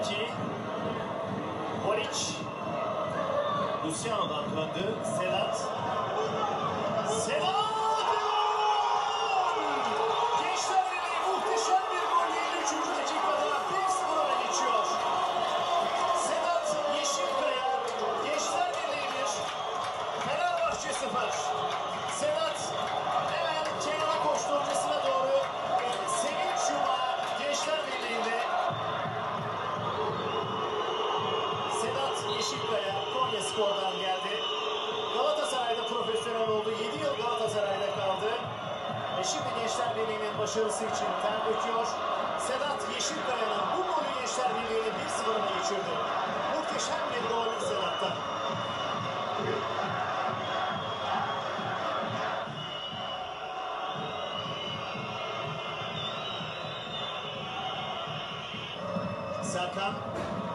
Kaleci Boric Luciano'dan döndü. Sedat. Sedat! Gençler Birliği muhteşem bir golle 53. dakikada 1-0 öne geçiyor. Sedat Yeşilkaya, Gençler Birliği 1, Fenerbahçe 0. Sedat hemen kenara koştu hocasına doğru. Sevinç yumağı Gençler Birliği'nde. Sedat Yeşilkaya Konyaspor'dan geldi. Galatasaray'da profesyonel oldu. 7 yıl Galatasaray'da kaldı. Ve şimdi Gençler Birliği'nin başarısı için ter döküyor. Sedat Yeşilkaya'nın bu golü Gençler Birliği'ni 1-0 öne geçirdi. Muhteşem bir gol Sedat'tan. Serkan.